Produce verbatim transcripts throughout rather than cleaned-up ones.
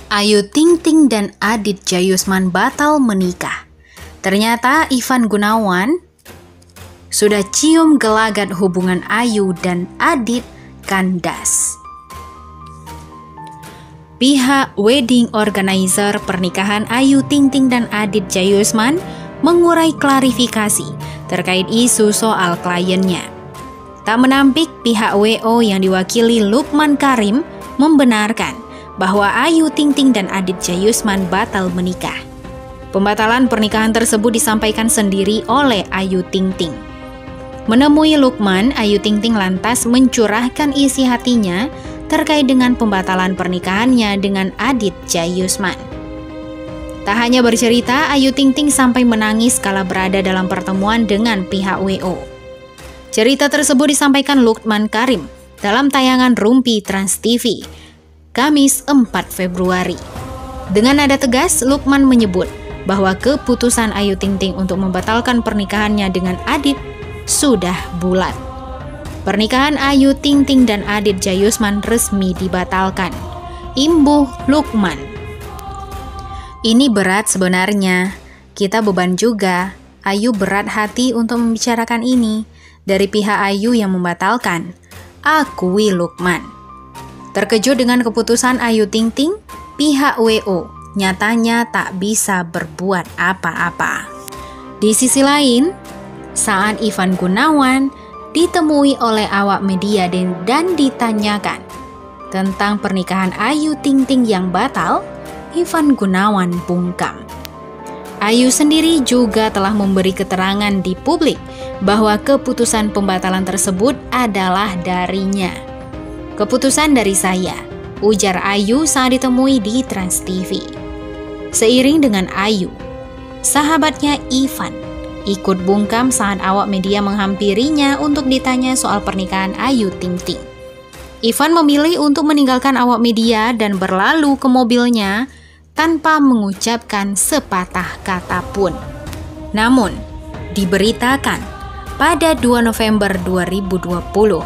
Ayu Ting Ting dan Adit Jayusman batal menikah. Ternyata Ivan Gunawan sudah cium gelagat hubungan Ayu dan Adit kandas. Pihak wedding organizer pernikahan Ayu Ting Ting dan Adit Jayusman mengurai klarifikasi terkait isu soal kliennya. Tak menampik, pihak W O yang diwakili Lukman Karim membenarkan bahwa Ayu Ting Ting dan Adit Jayusman batal menikah. Pembatalan pernikahan tersebut disampaikan sendiri oleh Ayu Ting Ting. Menemui Lukman, Ayu Ting Ting lantas mencurahkan isi hatinya terkait dengan pembatalan pernikahannya dengan Adit Jayusman. Tak hanya bercerita, Ayu Ting Ting sampai menangis kala berada dalam pertemuan dengan pihak W O. Cerita tersebut disampaikan Lukman Karim dalam tayangan Rumpi Trans T V, Kamis empat Februari. Dengan nada tegas, Lukman menyebut bahwa keputusan Ayu Ting Ting untuk membatalkan pernikahannya dengan Adit sudah bulat. Pernikahan Ayu Ting Ting dan Adit Jayusman resmi dibatalkan. Imbuh Lukman. Ini berat sebenarnya. Kita beban juga. Ayu berat hati untuk membicarakan ini. Dari pihak Ayu yang membatalkan, akui Lukman. Terkejut dengan keputusan Ayu Ting Ting, pihak W O nyatanya tak bisa berbuat apa-apa. Di sisi lain, saat Ivan Gunawan ditemui oleh awak media dan, dan ditanyakan tentang pernikahan Ayu Ting Ting yang batal, Ivan Gunawan bungkam. Ayu sendiri juga telah memberi keterangan di publik bahwa keputusan pembatalan tersebut adalah darinya. Keputusan dari saya, ujar Ayu saat ditemui di Trans T V. Seiring dengan Ayu, sahabatnya Ivan ikut bungkam saat awak media menghampirinya untuk ditanya soal pernikahan Ayu Ting Ting. Ivan memilih untuk meninggalkan awak media dan berlalu ke mobilnya tanpa mengucapkan sepatah kata pun. Namun, diberitakan pada dua November dua ribu dua puluh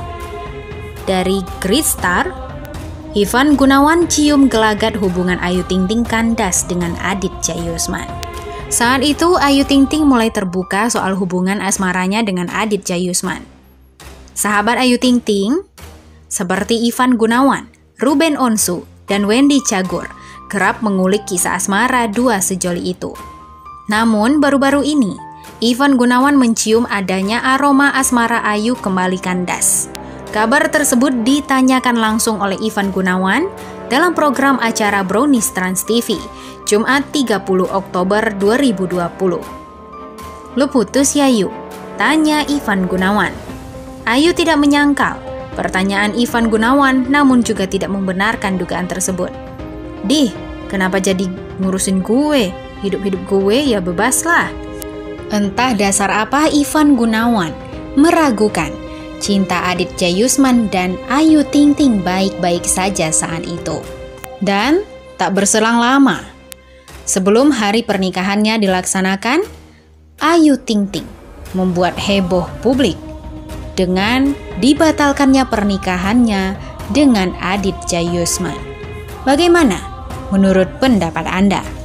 dari Great Star, Ivan Gunawan cium gelagat hubungan Ayu Ting Ting kandas dengan Adit Jayusman. Saat itu, Ayu Ting Ting mulai terbuka soal hubungan asmaranya dengan Adit Jayusman. Sahabat Ayu Ting Ting, seperti Ivan Gunawan, Ruben Onsu, dan Wendy Cagur, kerap mengulik kisah asmara dua sejoli itu. Namun, baru-baru ini, Ivan Gunawan mencium adanya aroma asmara Ayu kembali kandas. Kabar tersebut ditanyakan langsung oleh Ivan Gunawan dalam program acara Brownies Trans T V, Jumat tiga puluh Oktober dua ribu dua puluh. "Lu putus ya, Yu?" tanya Ivan Gunawan. Ayu tidak menyangkal pertanyaan Ivan Gunawan, namun juga tidak membenarkan dugaan tersebut. "Dih, kenapa jadi ngurusin gue? Hidup-hidup gue ya bebaslah." Entah dasar apa Ivan Gunawan meragukan cinta Adit Jayusman dan Ayu Ting Ting baik-baik saja saat itu. Dan tak berselang lama, sebelum hari pernikahannya dilaksanakan, Ayu Ting Ting membuat heboh publik dengan dibatalkannya pernikahannya dengan Adit Jayusman. Bagaimana menurut pendapat Anda?